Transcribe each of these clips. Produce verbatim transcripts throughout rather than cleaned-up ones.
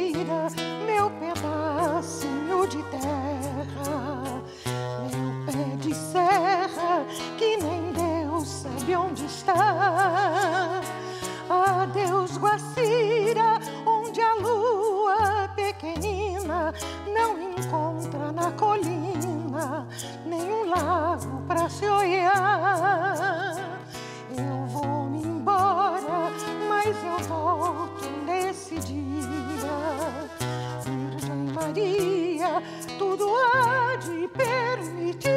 Guacira, meu pedacinho de terra, meu pé de serra, que nem Deus sabe onde está. Adeus, Guacira, onde a lua pequenina não encontra na colina nenhum lago pra se olhar. Eu vou me embora, mas eu volto nesse dia. Virgem Maria, tudo há de permitir.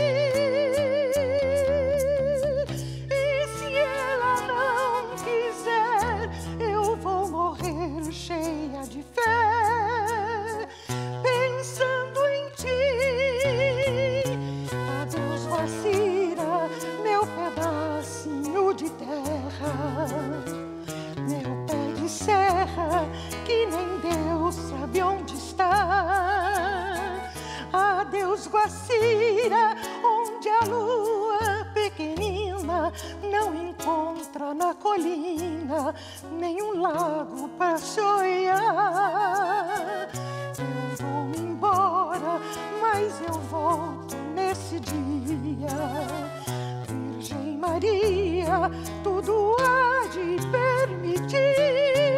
E se ela não quiser, eu vou morrer cheia de fé, pensando em ti. Adeus, Guacira, meu pedacinho de terra, meu pé de serra, que nem Deus sabe onde está. Adeus, Guacira, onde a lua pequenina não encontra na colina nenhum lago para se olhar. Eu vou me embora, mas eu volto nesse dia. Virgem Maria, tudo há de permitir.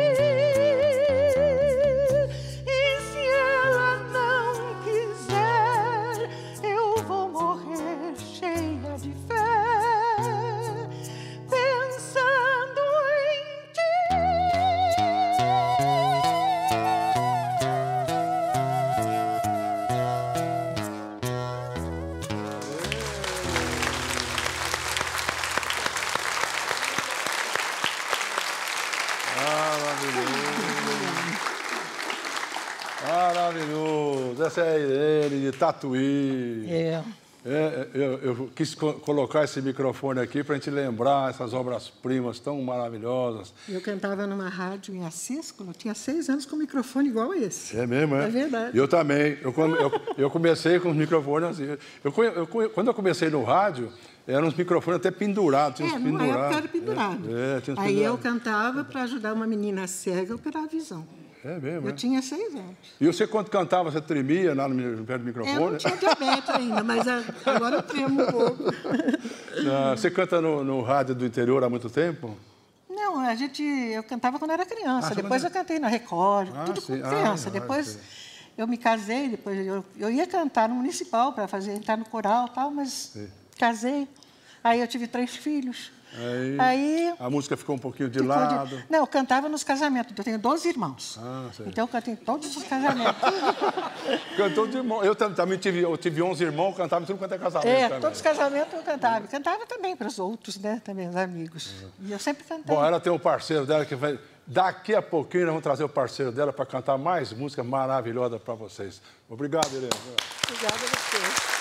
E se ela não quiser, eu vou morrer cheia de fé, pensando em ti. Maravilhoso. Essa é a Irene de Tatuí. É. É, eu, eu quis co colocar esse microfone aqui para a gente lembrar essas obras-primas tão maravilhosas. Eu cantava numa rádio em Assis, quando eu tinha seis anos, com um microfone igual a esse. É mesmo, é? É verdade. Eu também. Eu, quando, eu, eu comecei com os microfones assim. Eu, eu, quando eu comecei no rádio, eram uns microfones até pendurados. Tinha É, uns numa pendurados. época era pendurado. É, é, tinha uns Aí eu pendurados. cantava para ajudar uma menina cega a operar a visão. É mesmo, Eu é? tinha seis anos. E você, quando cantava, você tremia lá no perto do microfone? Eu não tinha diabetes ainda, mas a- agora eu tremo um pouco. Ah, você canta no, no rádio do interior há muito tempo? Não, a gente, eu cantava quando era criança. Ah, você depois canta- eu cantei na Record, Ah, tudo sim. com criança. Ah, depois sim. eu me casei, depois eu, eu ia cantar no municipal para fazer entrar no coral e tal, mas Sim. casei. Aí eu tive três filhos. Aí, Aí a música ficou um pouquinho de ficou de- lado. Não, eu cantava nos casamentos. Eu tenho doze irmãos. Ah, sei. Então eu cantei em todos os casamentos. Cantou de irmão. Eu tam- também tive, eu tive onze irmãos, cantava em tudo quanto é casamento É, também. todos os casamentos eu cantava. E cantava também para os outros, né? Também, os amigos. E eu sempre cantei. Bom, ela tem um parceiro dela que vai... Daqui a pouquinho nós vamos trazer o parceiro dela para cantar mais música maravilhosa para vocês. Obrigado, Irene. Obrigada a vocês.